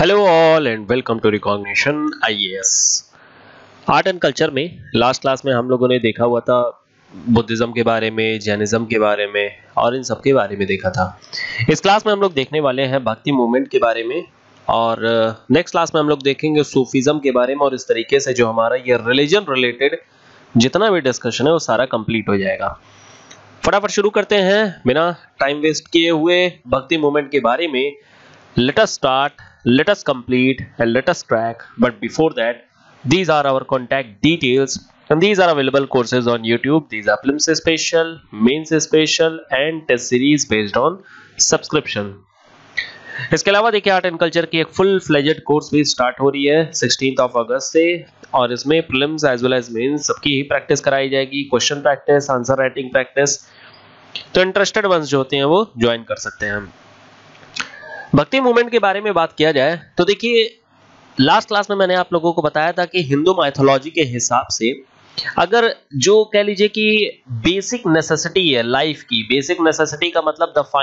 Hello all and welcome to recognition IAS. Art and culture में last class में हम लोगों ने देखा हुआ था बुद्धिज्म के बारे में, जैनिज्म के बारे में और इन सब के बारे में देखा था। इस क्लास में हम लोग देखने वाले हैं भक्ति मूवमेंट के बारे में और नेक्स्ट क्लास में हम लोग देखेंगे सूफीज्म के बारे में और इस तरीके से जो हमारा ये रिलीजन रिलेटेड जितना भी डिस्कशन है वो सारा कंप्लीट हो जाएगा। फटाफट शुरू करते हैं बिना टाइम वेस्ट किए हुए भक्ति मूवमेंट के बारे में। Let us start, let us complete and let us track, but before that these are our contact details and these are available courses on YouTube. These are prelims special, mains special and test series based on subscription. इसके अलावा देखिए art and culture की एक full fledged course भी start हो रही है 16 अगस्त से और इसमें prelims as well as mains सबकी ही प्रैक्टिस कराई जाएगी, question practice, answer writing practice. तो इंटरेस्टेड वंस जो होते हैं वो ज्वाइन कर सकते हैं। भक्ति मूवमेंट के बारे में बात किया जाए तो देखिए लास्ट क्लास में मैंने आप लोगों को बताया था कि हिंदू माइथोलॉजी के हिसाब से अगर जो कह लीजिए कि बेसिक नेसेसिटी है लाइफ की, बेसिक नेसेसिटी का मतलब द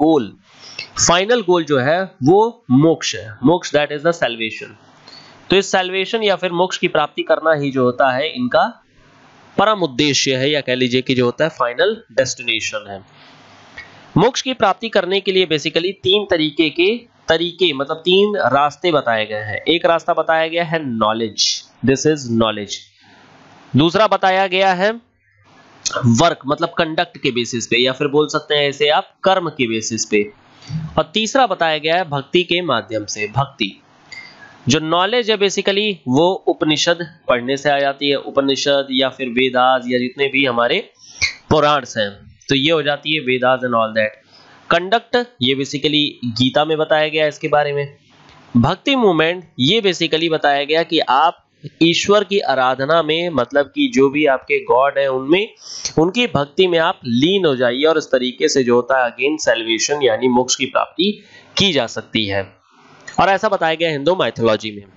फाइनल गोल जो है वो मोक्ष है। मोक्ष दैट इज द सैल्वेशन। तो इस सैल्वेशन या फिर मोक्ष की प्राप्ति करना ही जो होता है इनका परम उद्देश्य है या कह लीजिए कि जो होता है फाइनल डेस्टिनेशन है। मोक्ष की प्राप्ति करने के लिए बेसिकली तीन तरीके मतलब तीन रास्ते बताए गए हैं। एक रास्ता बताया गया है नॉलेज, दिस इज नॉलेज। दूसरा बताया गया है वर्क मतलब कंडक्ट के बेसिस पे या फिर बोल सकते हैं ऐसे आप कर्म के बेसिस पे। और तीसरा बताया गया है भक्ति के माध्यम से। भक्ति जो नॉलेज है बेसिकली वो उपनिषद पढ़ने से आ जाती है, उपनिषद या फिर वेदास या जितने भी हमारे पुराण हैं तो ये हो जाती है Vedas and all that. Conduct ये बेसिकली गीता में बताया गया है इसके बारे में। भक्ति मूवमेंट ये बेसिकली बताया गया कि आप ईश्वर की आराधना में मतलब कि जो भी आपके गॉड है उनमें उनकी भक्ति में आप लीन हो जाइए और इस तरीके से जो होता है अगेन सैल्वेशन यानी मोक्ष की प्राप्ति की जा सकती है और ऐसा बताया गया हिंदू माइथोलॉजी में।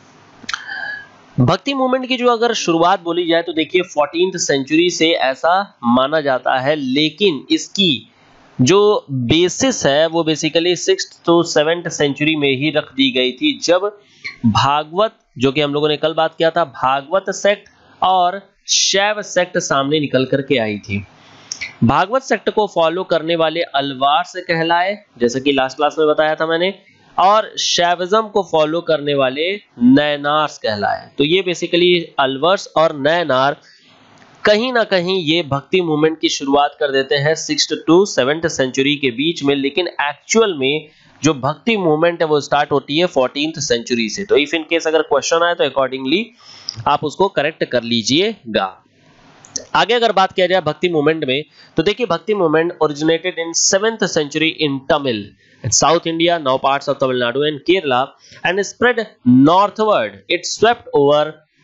भक्ति मूवमेंट की जो अगर शुरुआत बोली जाए तो देखिए 14th सेंचुरी से ऐसा माना जाता है, लेकिन इसकी जो बेसिस है वो basically 6th to 7th century में ही रख दी गई थी जब भागवत, जो कि हम लोगों ने कल बात किया था, भागवत सेक्ट और शैव सेक्ट सामने निकल करके आई थी। भागवत सेक्ट को फॉलो करने वाले अलवार्स कहलाए जैसे कि लास्ट क्लास में बताया था मैंने, और शैविज्म को फॉलो करने वाले नैनार्स कहलाए। तो ये बेसिकली अलवर्स और नैनार कहीं ना कहीं ये भक्ति मूवमेंट की शुरुआत कर देते हैं 6th to 7th सेंचुरी के बीच में, लेकिन एक्चुअल में जो भक्ति मूवमेंट है वो स्टार्ट होती है 14th सेंचुरी से। तो इफ इन केस अगर क्वेश्चन आए तो अकॉर्डिंगली आप उसको करेक्ट कर लीजिएगा। आगे अगर बात किया जाए भक्ति मूवमेंट में तो देखिए भक्ति movement originated in 7th century in Tamil in South India, now parts of Tamil Nadu and Kerala, and spread northward. It swept over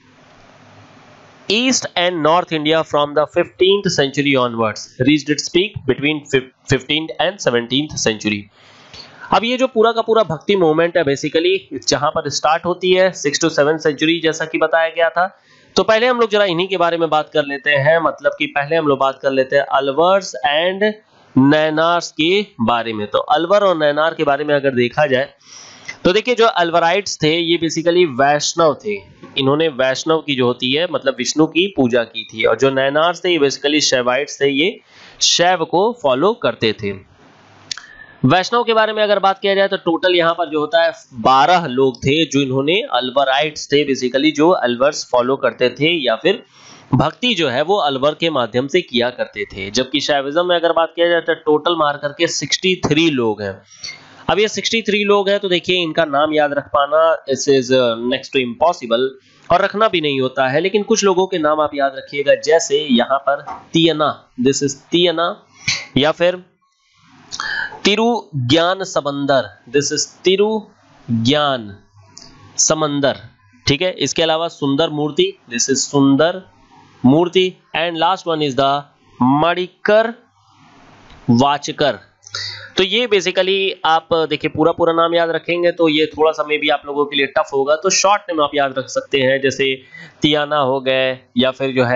East and North India from the 15th century onwards. Reached its peak between 15th and 17th century. अब ये जो पूरा का पूरा भक्ति movement है basically जहां पर स्टार्ट होती है 6th to 7th सेंचुरी जैसा कि बताया गया था। तो पहले हम लोग जरा इन्हीं के बारे में बात कर लेते हैं, मतलब कि पहले हम लोग बात कर लेते हैं अलवर्स एंड नैनार्स के बारे में। तो अलवर और नैनार के बारे में अगर देखा जाए तो देखिए जो अलवराइट्स थे ये बेसिकली वैष्णव थे। इन्होंने वैष्णव की जो होती है मतलब विष्णु की पूजा की थी, और जो नैनार्स थे ये बेसिकली शैवाइट्स थे, ये शैव को फॉलो करते थे। वैष्णव के बारे में अगर बात किया जाए तो टोटल यहाँ पर जो होता है 12 लोग थे जो इन्होंने अलवराइट्स थे बेसिकली, जो अलवर्स फॉलो करते थे या फिर भक्ति जो है वो अलवर के माध्यम से किया करते थे। जबकि शैविज्म में अगर बात किया जाए तो टोटल मार करके 63 लोग हैं। अब ये 63 लोग हैं तो देखिए इनका नाम याद रख पाना इस इज नेक्स्ट टू इम्पॉसिबल और रखना भी नहीं होता है, लेकिन कुछ लोगों के नाम आप याद रखिएगा जैसे यहाँ पर तियना, दिस इज तियना, या फिर तिरु ज्ञान समंदर, दिस इज तिरु ज्ञान समंदर, ठीक है। इसके अलावा सुंदर मूर्ति, this is Sundar Murti, and last one is the Manikar Vachakar. तो ये बेसिकली आप देखिए पूरा नाम याद रखेंगे तो ये थोड़ा सा मे भी आप लोगों के लिए टफ होगा, तो शॉर्ट नेम आप याद रख सकते हैं जैसे तियाना हो गए या फिर जो है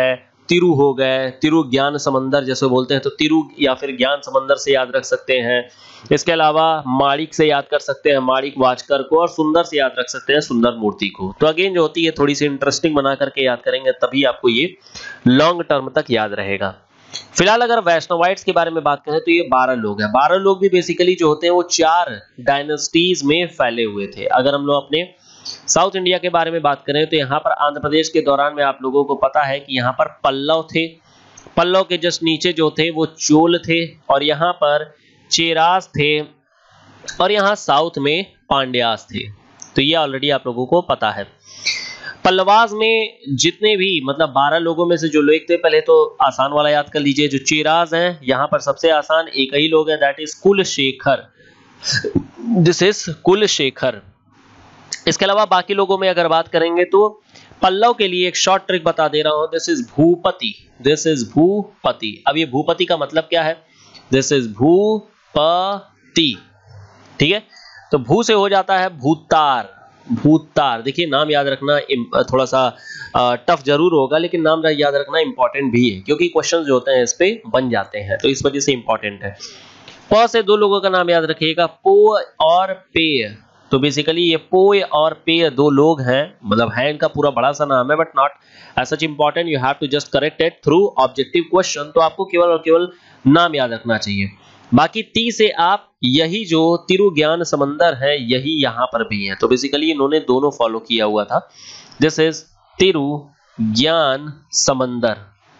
तिरु हो गए, तिरु ज्ञान समंदर जैसे बोलते हैं तो तिरु या फिर ज्ञान समंदर से याद रख सकते हैं। इसके अलावा माणिक से याद कर सकते हैं, माणिक वाचकर को, और सुंदर से याद रख सकते हैं, सुंदर मूर्ति को। तो अगेन जो होती है थोड़ी सी इंटरेस्टिंग बना करके याद करेंगे तभी आपको ये लॉन्ग टर्म तक याद रहेगा। फिलहाल अगर वैष्णवाइट्स के बारे में बात करें तो ये 12 लोग हैं। 12 लोग भी बेसिकली जो होते हैं वो 4 डायनेस्टीज में फैले हुए थे। अगर हम लोग अपने साउथ इंडिया के बारे में बात करें तो यहाँ पर आंध्र प्रदेश के दौरान में आप लोगों को पता है कि यहाँ पर पल्लव थे, पल्लव के जस्ट नीचे जो थे वो चोल थे, और यहाँ पर चेरास थे, और यहाँ साउथ में पांड्यास थे। तो ये ऑलरेडी आप लोगों को पता है। पल्लवास में जितने भी मतलब 12 लोगों में से जो लोग थे, पहले तो आसान वाला याद कर लीजिए, जो चेरास हैं यहाँ पर सबसे आसान एक ही लोग है, that is Kulashekhar. This is Kulashekhar. इसके अलावा बाकी लोगों में अगर बात करेंगे तो पल्लव के लिए एक शॉर्ट ट्रिक बता दे रहा हूं, this is Bhupati. This is Bhupati. अब ये भूपति का मतलब क्या है? दिस इज भूपति, ठीक है। तो भू से हो जाता है भूतार। भूतार, देखिए नाम याद रखना थोड़ा सा टफ जरूर होगा, लेकिन नाम याद रखना इंपॉर्टेंट भी है क्योंकि क्वेश्चन जो होते हैं इस पे बन जाते हैं, तो इस वजह से इंपॉर्टेंट है। प से 2 लोगों का नाम याद रखिएगा, पो और पेय। तो बेसिकली ये पोय और पेय 2 लोग हैं, मतलब है इनका पूरा बड़ा सा नाम है, but not as such important, you have to just correct it through objective question. तो आपको केवल और केवल नाम याद रखना चाहिए। बाकी टी से आप यही जो तिरु ज्ञान समंदर है यही यहाँ पर भी है। तो बेसिकली इन्होंने दोनों फॉलो किया हुआ था। दिस इज तिरु ज्ञान समंदर,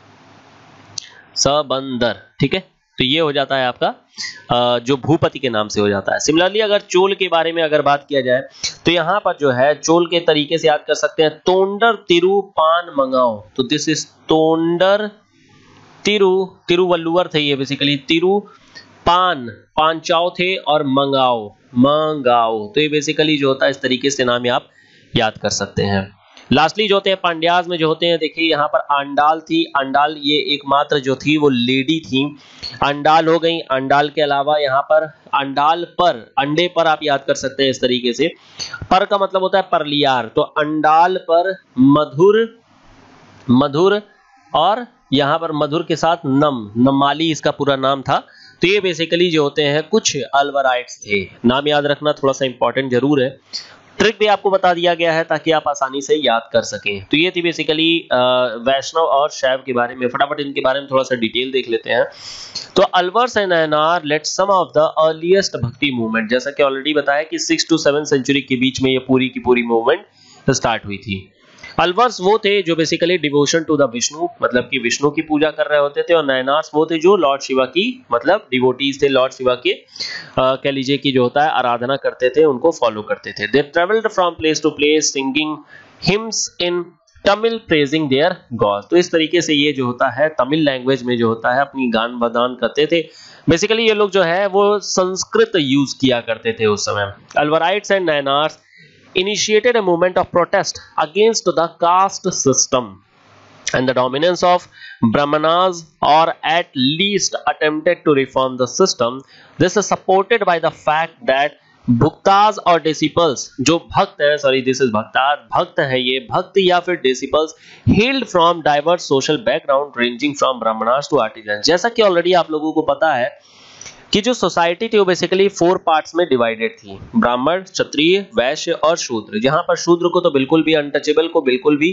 सबंदर, ठीक है। तो ये हो जाता है आपका जो भूपति के नाम से हो जाता है। सिमिलरली अगर चोल के बारे में अगर बात किया जाए तो यहाँ पर जो है चोल के तरीके से याद कर सकते हैं, तोंडर तिरु पान मंगाओ। तो दिस इज तोंडर तिरु, तिरुवल्लुवर थे ये बेसिकली, तिरु पान, पांचाओ थे, और मंगाओ, मंगाओ। तो ये बेसिकली जो होता है इस तरीके से नाम आप याद कर सकते हैं। लास्टली जो होते हैं पांड्यास में जो होते हैं, देखिए यहाँ पर अंडाल थी। अंडाल ये एकमात्र जो थी वो लेडी थी, अंडाल हो गई। अंडाल के अलावा यहाँ पर अंडाल पर, अंडे पर आप याद कर सकते हैं इस तरीके से। पर का मतलब होता है परलियार, तो अंडाल पर मधुर, मधुर, और यहाँ पर मधुर के साथ नम, नमाली इसका पूरा नाम था। तो ये बेसिकली जो होते हैं कुछ अल्वराइट्स थे। नाम याद रखना थोड़ा सा इंपॉर्टेंट जरूर है। ट्रिक भी आपको बता दिया गया है ताकि आप आसानी से याद कर सकें। तो ये थी बेसिकली वैष्णव और शैव के बारे में। फटाफट इनके बारे में थोड़ा सा डिटेल देख लेते हैं। तो Alvars and Nayanar let some of the earliest bhakti movement, जैसा कि ऑलरेडी बताया कि 6 to 7 सेंचुरी के बीच में ये पूरी की पूरी मूवमेंट स्टार्ट हुई थी। अलवर्स वो थे जो basically devotion to the Vishnu, मतलब कि विष्णु की पूजा कर रहे होते थे, और नयनार्स वो थे जो लॉर्ड शिवा की मतलब डिवोटीज थे, लॉर्ड शिवा के कह लीजिए कि जो होता है आराधना करते थे, उनको फॉलो करते थे। They travelled from place to place singing hymns in Tamil praising their god. तो इस तरीके से ये जो होता है तमिल लैंग्वेज में जो होता है अपनी गान बजान करते थे। बेसिकली ये लोग जो है वो संस्कृत यूज किया करते थे उस समय। Alvarites and Nayanars initiated a movement of protest against the caste system and the dominance of Brahmanas, or at least attempted to reform the system. This is supported by the fact that bhaktas और disciples, जो भक्त है, sorry this is bhaktas, भक्त है ये, भक्त या फिर disciples held from diverse social background ranging from Brahmanas to artisan. जैसा कि ऑलरेडी आप लोगों को पता है कि जो सोसाइटी थी वो बेसिकली 4 पार्ट्स में डिवाइडेड थी, ब्राह्मण, क्षत्रिय, वैश्य और शूद्र। जहां पर शूद्र को तो बिल्कुल भी, अनटचेबल को बिल्कुल भी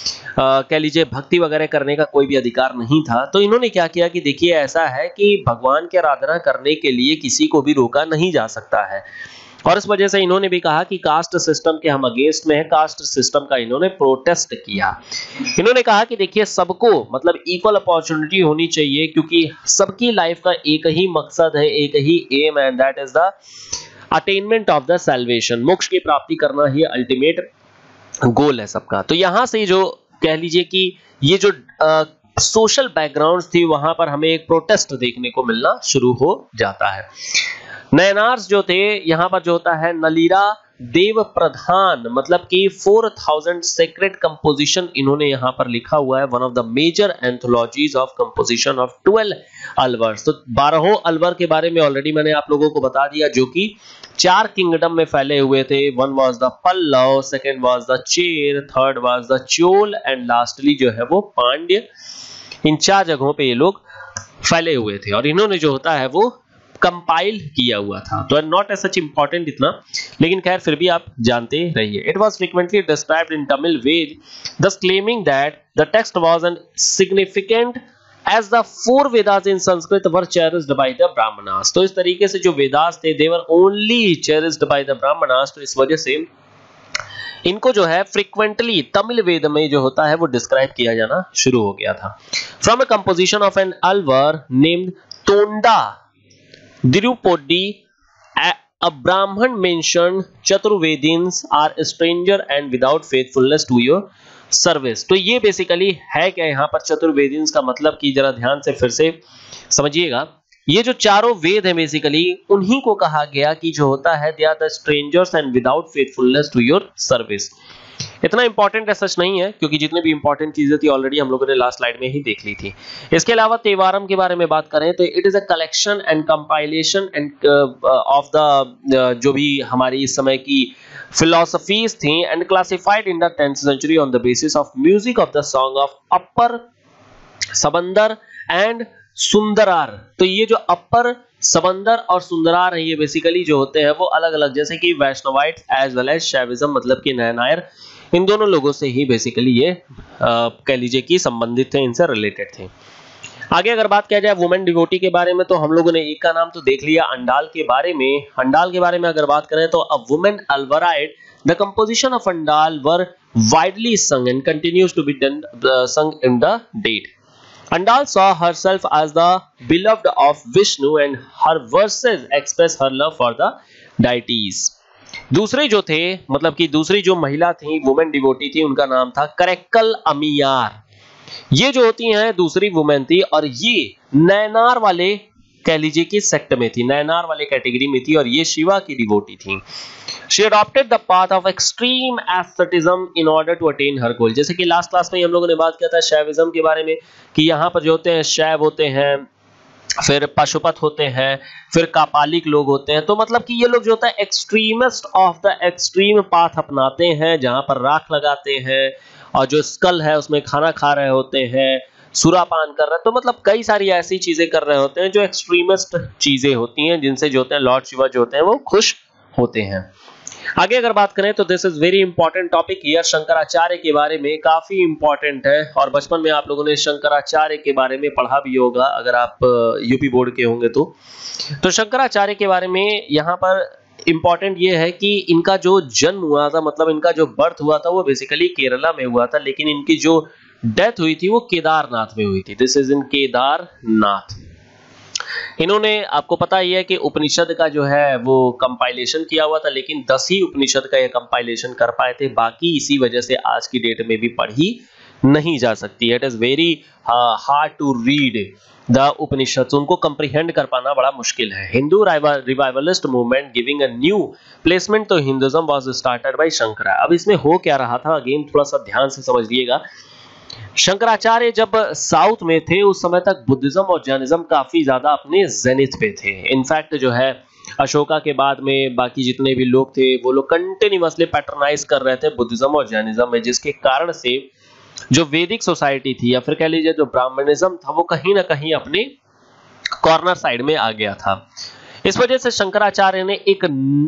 कह लीजिए भक्ति वगैरह करने का कोई भी अधिकार नहीं था। तो इन्होंने क्या किया कि देखिए ऐसा है कि भगवान की आराधना करने के लिए किसी को भी रोका नहीं जा सकता है, और इस वजह से इन्होंने भी कहा कि कास्ट सिस्टम के हम अगेंस्ट में है। कास्ट सिस्टम का इन्होंने प्रोटेस्ट किया। इन्होंने कहा कि देखिए सबको मतलब इक्वल अपॉर्चुनिटी होनी चाहिए, क्योंकि सबकी लाइफ का एक ही मकसद है, एक ही एम है, that is the attainment of the salvation. मोक्ष की प्राप्ति करना ही अल्टीमेट गोल है सबका। तो यहां से जो कह लीजिए कि ये जो सोशल बैकग्राउंड थी वहां पर हमें एक प्रोटेस्ट देखने को मिलना शुरू हो जाता है। नयनार्स जो थे यहाँ पर जो होता है नलीरा देव प्रधान, मतलब कि 4000 सेक्रेट कंपोजिशन इन्होंने यहाँ पर लिखा हुआ है। One of the major anthologies of composition of 12 Alvars. तो 12 अलवर के बारे में ऑलरेडी मैंने आप लोगों को बता दिया, जो कि 4 किंगडम में फैले हुए थे। One was the Pallava, second was the Chera, third was the Chola, and lastly जो है वो पांड्य इन 4 जगहों पे ये लोग फैले हुए थे और इन्होंने जो होता है वो कंपाइल किया हुआ था। तो नॉट एज सच इंपॉर्टेंट इतना, लेकिन खैर फिर भी आप जानते रहिए। It was frequently described in Tamil Veda, thus claiming that the text was significant as the 4 Vedas in Sanskrit were cherished by the Brahmanas। तो इस तरीके से जो वेदास थे they were only cherished by the Brahmanas, तो इस वजह से इनको जो है फ्रीक्वेंटली तमिल वेद में जो होता है वो डिस्क्राइब किया जाना शुरू हो गया था। From a composition of an Alvar named Tonda Dirupodi, a Brahman mentioned Chaturvedins are a stranger and without faithfulness to your service। तो ये बेसिकली है क्या यहाँ पर चतुर्वेदिन्स का मतलब कि जरा ध्यान से फिर से समझिएगा। ये जो चारों वेद हैं बेसिकली उन्हीं को कहा गया कि जो होता है they are the strangers and without faithfulness to your service. इतना इंपॉर्टेंट सच नहीं है क्योंकि जितने भी इंपॉर्टेंट चीजें थी ऑलरेडी हम लोगों ने लास्ट स्लाइड में ही देख ली थी। इसके अलावा तेवारम के बारे में बात करें तो it is a collection and compilation and of the जो भी हमारी इस समय की फिलोसफीज थी and classified in the 10th century on the basis of music of the song of Appar Sambandar and Sundarar. तो ये जो अपर सबंदर और सुंदरार है ये बेसिकली जो होते हैं वो अलग अलग, जैसे कि Vaishnavite as well as Shaivism, मतलब कि नयनायर, इन दोनों लोगों से ही बेसिकली ये कह लीजिए कि संबंधित थे, इनसे रिलेटेड थे। आगे अगर बात किया जाए वुमेन डिवोटी के बारे में तो हम लोगों ने एक का नाम तो देख लिया, अंडाल के बारे में। अंडाल के बारे में अगर बात करें तो a women Alvarite, the composition of Andal were widely sung and continues to be sung in the date। Andal saw herself as the beloved of Vishnu and her verses express her love for the deities। दूसरे जो थे, मतलब कि दूसरी जो महिला थी women devotee थी, उनका नाम था करैक्कल अमियार। ये जो होती हैं दूसरी वुमेन थी और ये नयनार वाले कह लीजिए कि सेक्ट में थी, नयनार वाले कैटेगरी में थी और ये शिवा की डिवोटी थी। She adopted the path of extreme asceticism in order to attain her goal। जैसे कि लास्ट क्लास में हम लोगों ने बात किया था शैविज्म के बारे में कि यहाँ पर जो होते हैं शैव होते हैं, फिर पशुपत होते हैं, फिर कापालिक लोग होते हैं। तो मतलब कि ये लोग जो होता है extremist of the extreme path अपनाते हैं, जहां पर राख लगाते हैं और जो स्कल है उसमें खाना खा रहे होते हैं, सुरापान कर रहे हैं। तो मतलब कई सारी ऐसी चीजें कर रहे होते हैं जो एक्सट्रीमिस्ट चीजें होती हैं, जिनसे जो होते हैं लॉर्ड शिवा जो होते हैं वो खुश होते हैं। आगे अगर बात करें तो this is very important topic here, Shankaracharya के बारे में काफी इंपॉर्टेंट है और बचपन में आप लोगों ने शंकराचार्य के बारे में पढ़ा भी होगा अगर आप यूपी बोर्ड के होंगे तो शंकराचार्य के बारे में यहाँ पर इंपॉर्टेंट ये है कि इनका जो जन्म हुआ था, मतलब इनका जो बर्थ हुआ था वो बेसिकली केरला में हुआ था, लेकिन इनकी जो डेथ हुई थी वो केदारनाथ में हुई थी। This is in Kedarnath. इन्होंने, आपको पता ही है कि उपनिषद का जो है वो कंपाइलेशन किया हुआ था, लेकिन 10 ही उपनिषद का ये कंपाइलेशन कर पाए थे, बाकी इसी वजह से आज की डेट में भी पढ़ी नहीं जा सकती। It is very hard to read the Upanishad, उनको कंप्रीहेंड कर पाना बड़ा मुश्किल है। Hindu revivalist movement giving a new placement to Hinduism was started by Shankara. अब इसमें हो क्या रहा था, अगेन थोड़ा सा ध्यान से समझ लीजिएगा। शंकराचार्य जब साउथ में थे उस समय तक बुद्धिज्म और जैनिज्म काफी ज्यादा अपने जेनिथ पे थे। इनफैक्ट जो है अशोका के बाद में बाकी जितने भी लोग थे वो लोग कंटिन्यूअसली पैटर्नाइज कर रहे थे बुद्धिज्म और जैनिज्म में, जिसके कारण से जो वैदिक सोसाइटी थी या फिर कह लीजिए जो ब्राह्मणिज्म था वो कहीं ना कहीं अपने कॉर्नर साइड में आ गया था। इस वजह से शंकराचार्य ने एक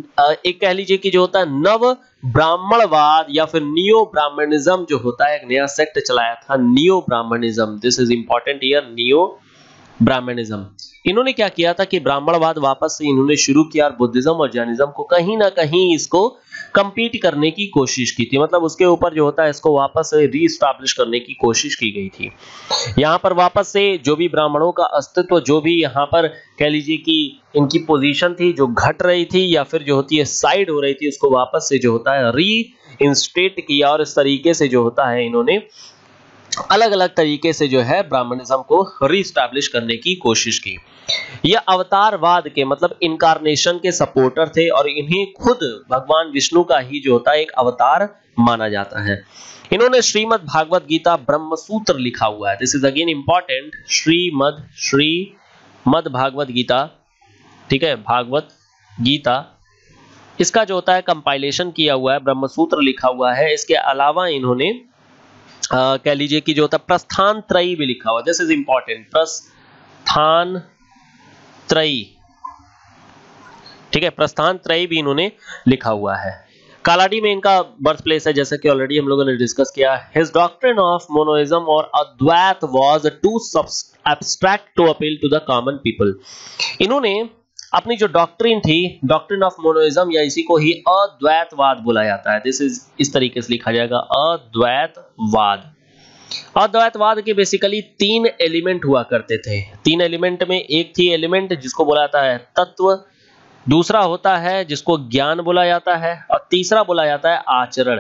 कह लीजिए कि जो होता है नव ब्राह्मणवाद या फिर नियो ब्राह्मणिज्म जो होता है एक नया सेक्ट चलाया था, neo Brahmanism. This is important here, neo Brahmanism. इन्होंने क्या किया था कि ब्राह्मणवाद वापस से इन्होंने शुरू किया और बुद्धिज्म और जैनिज्म को कहीं ना कहीं इसको कंपीट करने की कोशिश की थी, मतलब उसके ऊपर जो होता है इसको वापस से रीस्टैब्लिश करने की कोशिश की गई थी। यहाँ पर वापस से जो भी ब्राह्मणों का अस्तित्व, जो भी यहाँ पर कह लीजिए कि इनकी पोजीशन थी जो घट रही थी या फिर जो होती है साइड हो रही थी, उसको वापस से जो होता है री इंस्टेट किया और इस तरीके से जो होता है इन्होंने अलग अलग तरीके से जो है ब्राह्मणिज्म को रीस्टैब्लिश करने की कोशिश की। यह अवतारवाद के मतलब इनकारनेशन के सपोर्टर थे और इन्हें खुद भगवान विष्णु का ही जो होता है एक अवतार माना जाता है। इन्होंने श्रीमद् भागवत गीता ब्रह्मसूत्र लिखा हुआ है। This is again important, Shrimad Bhagavat Gita, ठीक है, भागवत गीता, इसका जो होता है कंपाइलेशन किया हुआ है, ब्रह्मसूत्र लिखा हुआ है। इसके अलावा इन्होंने कह लीजिए कि जो होता है प्रस्थान त्रयी भी लिखा हुआ, दिस इज इंपॉर्टेंट, प्रस्थान त्रयी, ठीक है, प्रस्थान त्रयी भी इन्होंने लिखा हुआ है। कालाडी में इनका बर्थ प्लेस है, जैसे कि ऑलरेडी हम लोगों ने डिस्कस किया। हिज डॉक्ट्रिन ऑफ मोनोइज्म और Advaita was too abstract to appeal to the common people. इन्होंने अपनी जो डॉक्ट्रिन थी, डॉक्ट्रिन ऑफ मोनोइज्म, या इसी को ही अद्वैतवाद बोला जाता है, दिस इज इस तरीके से लिखा जाएगा, अद्वैतवाद। अद्वैतवाद के बेसिकली 3 एलिमेंट हुआ करते थे। 3 एलिमेंट में एक थी एलिमेंट जिसको बोला जाता है तत्व, दूसरा होता है जिसको ज्ञान बोला जाता है, और तीसरा बोला जाता है आचरण।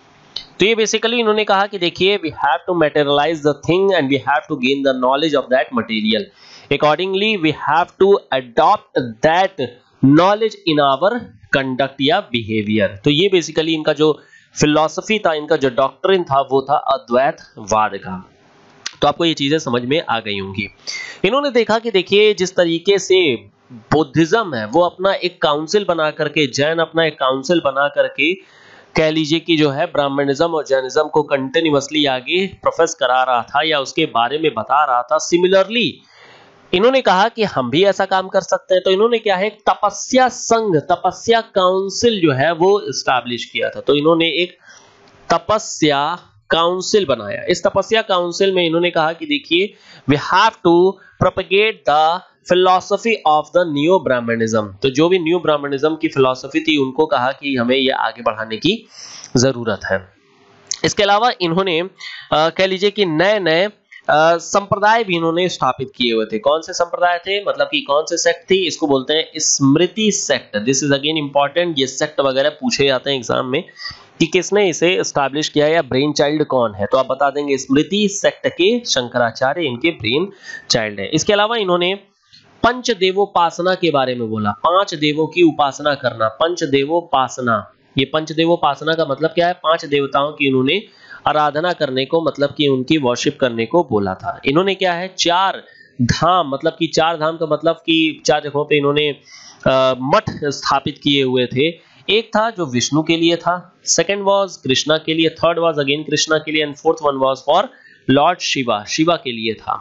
तो ये बेसिकली इन्होंने कहा कि देखिए, we have to materialize the thing and we have to gain the knowledge of that material, accordingly we have to adopt that knowledge in our conduct या बिहेवियर। तो ये बेसिकली इनका जो फिलॉसफी था, इनका जो डॉक्ट्रिन था, वो था अद्वैतवाद का। तो आपको ये चीजें समझ में आ गई होंगी। इन्होंने देखा कि देखिए, जिस तरीके से बुद्धिज्म है वो अपना एक काउंसिल बना करके, जैन अपना एक काउंसिल बना करके कह लीजिए कि जो है ब्राह्मणिज्म और जैनिज्म को कंटिन्यूअसली आगे प्रोफेस करा रहा था या उसके बारे में बता रहा था। सिमिलरली इन्होंने कहा कि हम भी ऐसा काम कर सकते हैं। तो इन्होंने क्या है, तपस्या संघ, तपस्या काउंसिल जो है वो एस्टैब्लिश किया था। तो इन्होंने एक तपस्या काउंसिल बनाया। इस तपस्या काउंसिल में इन्होंने कहा कि देखिए, we have to propagate the philosophy of the new Brahmanism. तो जो भी न्यू ब्राह्मणिज्म की फिलॉसफी थी, उनको कहा कि हमें ये आगे बढ़ाने की जरूरत है। इसके अलावा इन्होंने कह लीजिए कि नए नए संप्रदाय भी इन्होंने स्थापित किए हुए थे। कौन से संप्रदाय थे, मतलब कि कौन से सेक्ट थी, इसको बोलते हैं Smriti sect. This is again important, ये सेक्ट वगैरह पूछे जाते हैं एग्जाम में कि किसने इसे एस्टैब्लिश किया या ब्रेन चाइल्ड कौन है। तो आप बता देंगे स्मृति सेक्ट के शंकराचार्य इनके ब्रेन चाइल्ड है। इसके अलावा इन्होंने पंचदेवोपासना के बारे में बोला, 5 देवों की उपासना करना, पंचदेवोपासना। ये पंचदेवोपासना का मतलब क्या है, 5 देवताओं की इन्होंने आराधना करने को, मतलब कि उनकी वर्शिप करने को बोला था। इन्होंने क्या है, 4 धाम, मतलब कि 4 धाम का मतलब कि 4 जगहों पे इन्होंने मठ स्थापित किए हुए थे। एक था जो विष्णु के लिए था, सेकंड वाज कृष्णा के लिए, थर्ड वाज अगेन कृष्णा के लिए, and fourth one was for lord Shiva, Shiva के लिए था।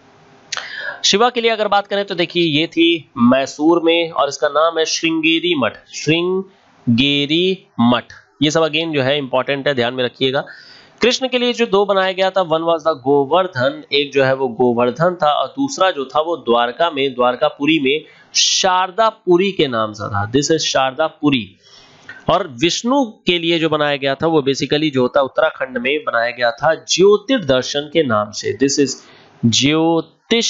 शिवा के लिए अगर बात करें तो देखिए, ये थी मैसूर में और इसका नाम है श्रृंगेरी मठ, श्रृंगेरी मठ। ये सब अगेन जो है इंपॉर्टेंट है, ध्यान में रखिएगा। कृष्ण के लिए जो 2 बनाया गया था, वन वाज द गोवर्धन, एक जो है वो गोवर्धन था, और दूसरा जो था वो द्वारका में, द्वारकापुरी में शारदापुरी के नाम से था। This is Shardapuri. और विष्णु के लिए जो बनाया गया था वो बेसिकली जो होता उत्तराखंड में बनाया गया था ज्योतिर्दर्शन के नाम से। दिस इज ज्योतिष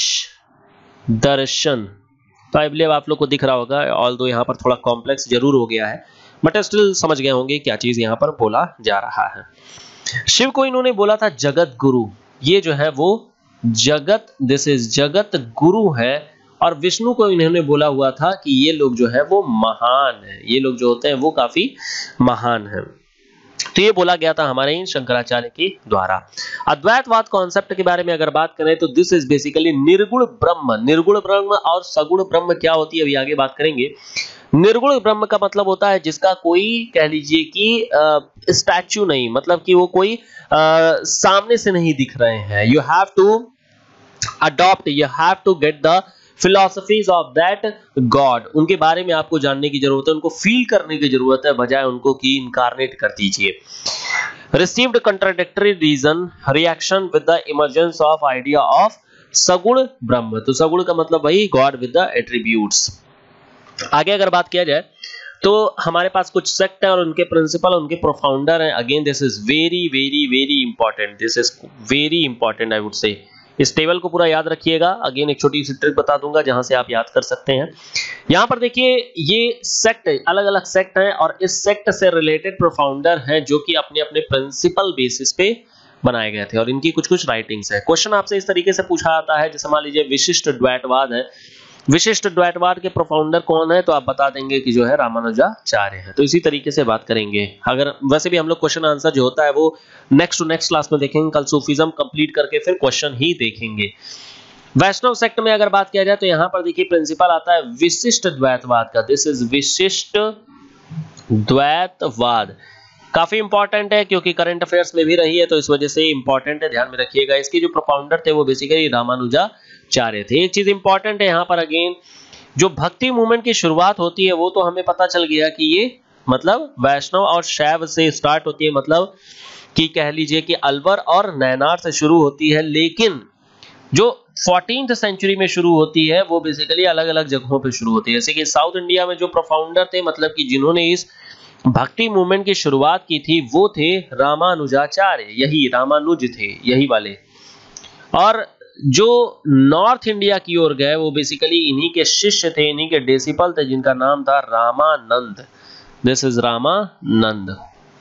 दर्शन। तो आई बिलीव आप लोग को दिख रहा होगा, ऑल्दो यहाँ पर थोड़ा कॉम्प्लेक्स जरूर हो गया है, बट स्टिल समझ गए होंगे क्या चीज यहाँ पर बोला जा रहा है। शिव को इन्होंने बोला था जगत गुरु, ये जो है वो जगत, दिस इज जगत गुरु है। और विष्णु को इन्होंने बोला हुआ था कि ये लोग जो है वो महान है, ये लोग जो होते हैं वो काफी महान है। तो ये बोला गया था हमारे इन शंकराचार्य के द्वारा। अद्वैतवाद कॉन्सेप्ट के बारे में अगर बात करें तो दिस इज बेसिकली निर्गुण ब्रह्म। निर्गुण ब्रह्म और सगुण ब्रह्म क्या होती है, अभी आगे बात करेंगे। निर्गुण ब्रह्म का मतलब होता है जिसका कोई कह लीजिए कि स्टैच्यू नहीं, मतलब कि वो कोई सामने से नहीं दिख रहे हैं। You have to adopt, you have to get the philosophies of that god. उनके बारे में आपको जानने की जरूरत है, उनको फील करने की जरूरत है, बजाय उनको कि इनकारनेट कर दीजिए। Received contradictory reason reaction with the emergence of idea of saguna Brahma. तो सगुण का मतलब वही गॉड विद द एट्रीब्यूट्स। आगे अगर बात किया जाए तो हमारे पास कुछ सेक्ट है और उनके प्रिंसिपल, उनके प्रोफाउंडर हैं। Again this is very very very important, this is very important I would say. इस टेबल को पूरा याद रखिएगा। अगेन एक छोटी सी ट्रिक बता दूंगा जहां से आप याद कर सकते हैं। यहां पर देखिए, ये सेक्ट अलग अलग सेक्ट हैं और इस सेक्ट से रिलेटेड प्रोफाउंडर हैं जो कि अपने अपने प्रिंसिपल बेसिस पे बनाए गए थे और इनकी कुछ कुछ राइटिंग्स है। क्वेश्चन आपसे इस तरीके से पूछा जाता है, जैसे मान लीजिए विशिष्ट द्वैतवाद है, विशिष्ट द्वैतवाद के प्रोफाउंडर कौन है, तो आप बता देंगे कि जो है रामानुजाचार्य है। तो इसी तरीके से बात करेंगे। अगर वैसे भी हम लोग क्वेश्चन आंसर जो होता है वो नेक्स्ट टू नेक्स्ट क्लास में देखेंगे, कल सूफिज्म कंप्लीट करके फिर क्वेश्चन ही देखेंगे। वैष्णव सेक्ट में अगर बात किया जाए तो यहाँ पर देखिए प्रिंसिपल आता है विशिष्ट द्वैतवाद का। दिस इज विशिष्ट द्वैतवाद। काफी इंपॉर्टेंट है क्योंकि करंट अफेयर्स में भी रही है, तो इस वजह से इंपॉर्टेंट है, ध्यान में रखिएगा। इसके जो प्रोफाउंडर थे वो बेसिकली रामानुजाचार्य थे। एक चीज इंपॉर्टेंट है यहाँ पर, अगेन जो भक्ति मूवमेंट की शुरुआत होती है वो तो हमें पता चल गया कि ये मतलब वैष्णव और शैव से स्टार्ट होती है, मतलब कि कह लीजिए कि अलवर और नैनार से शुरू होती है, लेकिन जो 14th सेंचुरी में शुरू होती है वो बेसिकली अलग अलग जगहों पे शुरू होती है। जैसे कि साउथ इंडिया में जो प्रोफाउंडर थे, मतलब कि जिन्होंने इस भक्ति मूवमेंट की शुरुआत की थी, वो थे रामानुजाचार्य, यही रामानुज थे, यही वाले। और जो नॉर्थ इंडिया की ओर गए वो बेसिकली इन्हीं के शिष्य थे, इन्हीं के डिसिपल थे, जिनका नाम था रामानंद। This is Ramanand.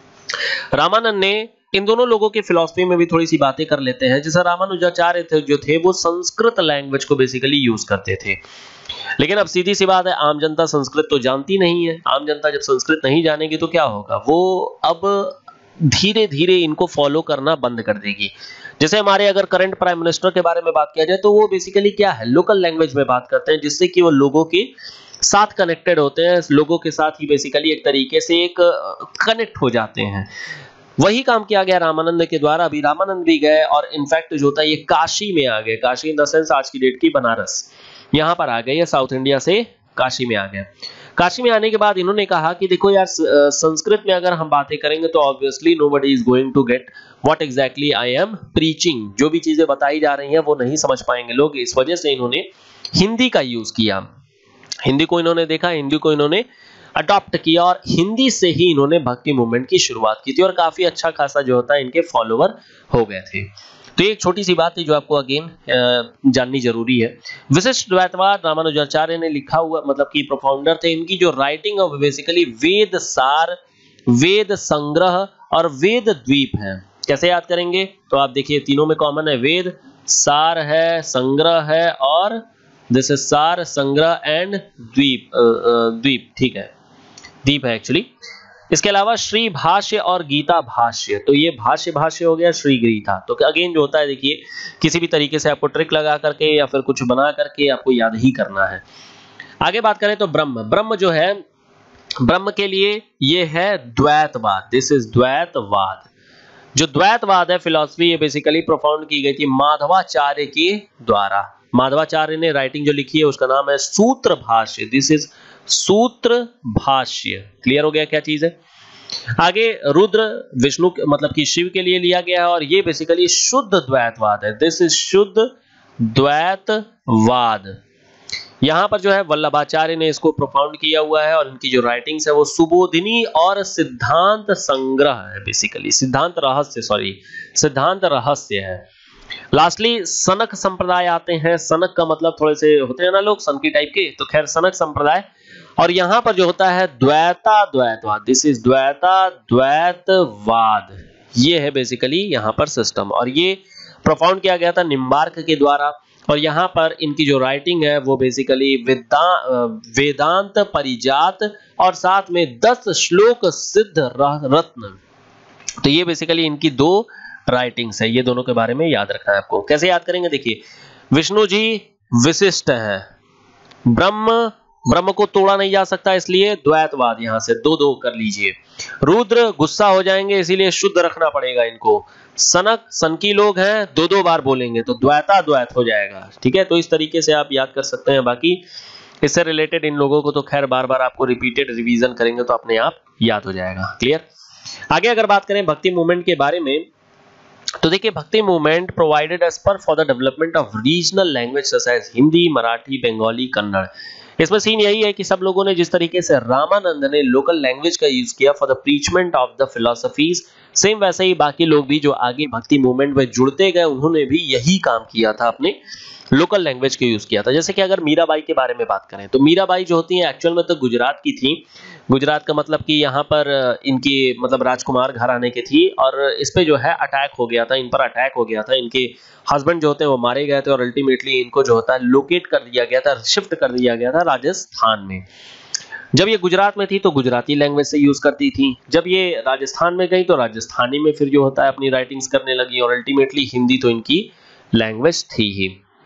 रामानंद ने इन दोनों लोगों के फिलॉसफी में भी थोड़ी सी बातें कर लेते हैं। जैसे रामानुजाचार्य थे जो थे वो संस्कृत लैंग्वेज को बेसिकली यूज करते थे, लेकिन अब सीधी सी बात है, आम जनता संस्कृत तो जानती नहीं है। आम जनता जब संस्कृत नहीं जानेगी तो क्या होगा, वो अब धीरे धीरे इनको फॉलो करना बंद कर देगी। जैसे हमारे अगर करंट प्राइम मिनिस्टर के बारे में बात किया जाए तो वो बेसिकली क्या है, लोकल लैंग्वेज में बात करते हैं, जिससे कि वो लोगों के साथ कनेक्टेड होते हैं, लोगों के साथ ही बेसिकली एक तरीके से एक कनेक्ट हो जाते हैं। वही काम किया गया रामानंद के द्वारा। अभी रामानंद भी गए और इनफैक्ट जो होता है ये काशी में आ गए, काशी इन द सेंस आज की डेट की बनारस, यहाँ पर आ गए, ये साउथ इंडिया से काशी में आ गए। काशी में आने के बाद इन्होंने कहा कि देखो यार, संस्कृत में अगर हम बातें करेंगे तो obviously nobody is going to get what exactly I am preaching. जो भी चीजें बताई जा रही हैं वो नहीं समझ पाएंगे लोग, इस वजह से इन्होंने हिंदी का यूज किया। हिंदी को इन्होंने देखा, हिंदी को इन्होंने अडॉप्ट किया और हिंदी से ही इन्होंने भक्ति मूवमेंट की शुरुआत की थी और काफी अच्छा खासा जो होता है इनके फॉलोवर हो गए थे। तो एक छोटी सी बात है जो आपको अगेन जाननी जरूरी है। विशिष्ट द्वैतवाद रामानुजाचार्य ने लिखा हुआ, मतलब कि प्रोफाउंडर थे। इनकी जो राइटिंग है बेसिकली वेद सार, वेद संग्रह और वेद द्वीप है। कैसे याद करेंगे, तो आप देखिए तीनों में कॉमन है, वेद सार है, संग्रह है, और दिस इज सार, संग्रह एंड द्वीप, द्वीप ठीक है, द्वीप है एक्चुअली। इसके अलावा श्री भाष्य और गीता भाष्य, तो ये भाष्य भाष्य हो गया, श्री गीता। तो अगेन जो होता है देखिए, किसी भी तरीके से आपको ट्रिक लगा करके या फिर कुछ बना करके आपको याद ही करना है। आगे बात करें तो ब्रह्म, ब्रह्म जो है, ब्रह्म के लिए ये है द्वैतवाद, दिस इज द्वैतवाद। जो द्वैतवाद है फिलॉसफी, ये बेसिकली प्रोफाउंड की गई थी माधवाचार्य के द्वारा। माधवाचार्य ने राइटिंग जो लिखी है उसका नाम है सूत्र भाष्य, दिस इज सूत्र भाष्य। क्लियर हो गया क्या चीज है। आगे रुद्र विष्णु मतलब कि शिव के लिए लिया गया है और ये बेसिकली शुद्ध द्वैतवाद है, दिस इज शुद्ध द्वैतवाद। यहां पर जो है वल्लभाचार्य ने इसको प्रोफाउंड किया हुआ है और इनकी जो राइटिंग्स है वो सुबोधिनी और सिद्धांत संग्रह है, बेसिकली सिद्धांत रहस्य, सॉरी सिद्धांत रहस्य है। लास्टली सनक संप्रदाय आते हैं। सनक का मतलब थोड़े से होते हैं ना लोग सनकी टाइप के, तो खैर सनक संप्रदाय। और यहां पर जो होता है द्वैता द्वैतवाद, दिस इज द्वैता द्वैतवाद, ये है बेसिकली यहां पर सिस्टम। और ये प्रोफाउंड किया गया था निम्बार्क के द्वारा। और यहाँ पर इनकी जो राइटिंग है वो बेसिकली वेदांत परिजात और साथ में 10 श्लोक सिद्ध रत्न। तो ये बेसिकली इनकी 2 राइटिंग्स है, ये दोनों के बारे में याद रखना है आपको। कैसे याद करेंगे, देखिए विष्णु जी विशिष्ट है, ब्रह्म को तोड़ा नहीं जा सकता, इसलिए द्वैतवाद यहां से 2-2 कर लीजिए। रुद्र गुस्सा हो जाएंगे इसीलिए शुद्ध रखना पड़ेगा इनको। सनक सनकी लोग हैं, 2-2 बार बोलेंगे तो द्वैता द्वैत हो जाएगा, ठीक है। तो इस तरीके से आप याद कर सकते हैं। बाकी इससे रिलेटेड इन लोगों को तो खैर बार बार आपको रिपीटेड रिवीजन करेंगे तो अपने आप याद हो जाएगा। क्लियर। आगे अगर बात करें भक्ति मूवमेंट के बारे में, तो देखिए भक्ति movement provided as per for the development of regional language such as Hindi, Marathi, Bengali, Kannada. इसमें सीन यही है कि सब लोगों ने जिस तरीके से रामानंद ने लोकल लैंग्वेज का यूज किया for the preachment of the philosophies, same वैसे ही बाकी लोग भी जो आगे भक्ति मूवमेंट में जुड़ते गए उन्होंने भी यही काम किया था, अपने लोकल लैंग्वेज के यूज किया था। जैसे कि अगर मीराबाई के बारे में बात करें तो मीराबाई जो होती है एक्चुअल में तो गुजरात की थी। गुजरात का मतलब कि यहाँ पर इनकी मतलब राजकुमार घराने की थी और इस पे जो है अटैक हो गया था, इन पर अटैक हो गया था। इनके हस्बैंड जो होते हैं वो मारे गए थे और अल्टीमेटली इनको जो होता है लोकेट कर दिया गया था, शिफ्ट कर दिया गया था राजस्थान में। जब ये गुजरात में थी तो गुजराती लैंग्वेज से यूज करती थी, जब ये राजस्थान में गई तो राजस्थानी में फिर जो होता है अपनी राइटिंग्स करने लगी और अल्टीमेटली हिंदी तो इनकी लैंग्वेज थी ही।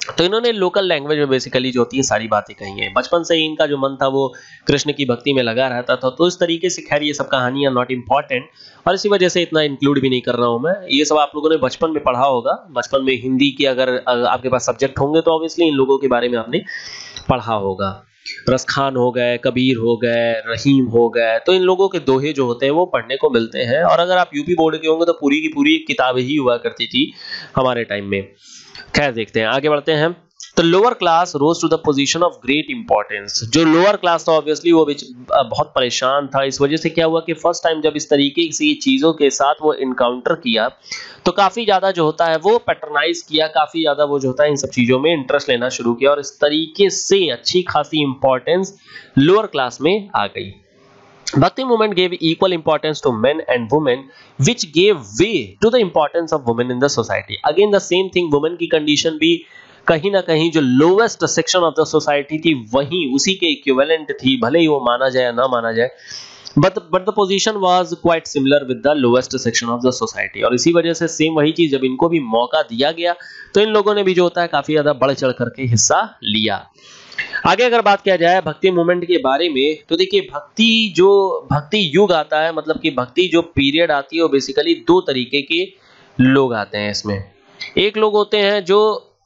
तो इन्होंने लोकल लैंग्वेज में बेसिकली जो होती है सारी बातें कही हैं। बचपन से ही इनका जो मन था वो कृष्ण की भक्ति में लगा रहता था, तो इस तरीके से खैर ये सब कहानियां नॉट इम्पॉर्टेंट, और इसी वजह से इतना इंक्लूड भी नहीं कर रहा हूं मैं। ये सब आप लोगों ने बचपन में पढ़ा होगा, बचपन में हिंदी की अगर आपके पास सब्जेक्ट होंगे तो ऑब्वियसली इन लोगों के बारे में आपने पढ़ा होगा। रसखान हो गए, कबीर हो गए, रहीम हो गए, तो इन लोगों के दोहे जो होते हैं वो पढ़ने को मिलते हैं। और अगर आप यूपी बोर्ड के होंगे तो पूरी की पूरी एक किताब ही हुआ करती थी हमारे टाइम में। खैर देखते हैं, आगे बढ़ते हैं। तो lower class rose to the position of great importance. जो लोअर क्लास था ऑब्वियसली वो बहुत परेशान था। इस वजह से क्या हुआ कि फर्स्ट टाइम जब इस तरीके से चीजों के साथ वो इनकाउंटर किया तो काफी ज्यादा जो होता है वो पैटर्नाइज किया, काफी ज्यादा वो जो होता है इन सब चीजों में इंटरेस्ट लेना शुरू किया, और इस तरीके से अच्छी खासी इंपॉर्टेंस लोअर क्लास में आ गई। Bhakti movement gave equal importance to men and women, which gave way to the importance of women in the society. Again the same thing, women की condition भी कहीं ना कहीं जो lowest section of the society थी वहीं उसी के इक्विवेलेंट थी, भले ही वो माना जाए या ना माना जाए, but the position was quite similar with the lowest section of the society. और इसी वजह से सेम वही चीज जब इनको भी मौका दिया गया तो इन लोगों ने भी जो होता है काफी ज्यादा बढ़ चढ़ करके हिस्सा लिया। आगे अगर बात किया जाए भक्ति मूवमेंट के बारे में तो देखिए भक्ति युग आता है, मतलब कि भक्ति जो पीरियड आती है वो बेसिकली दो तरीके के लोग आते हैं इसमें। एक लोग होते हैं जो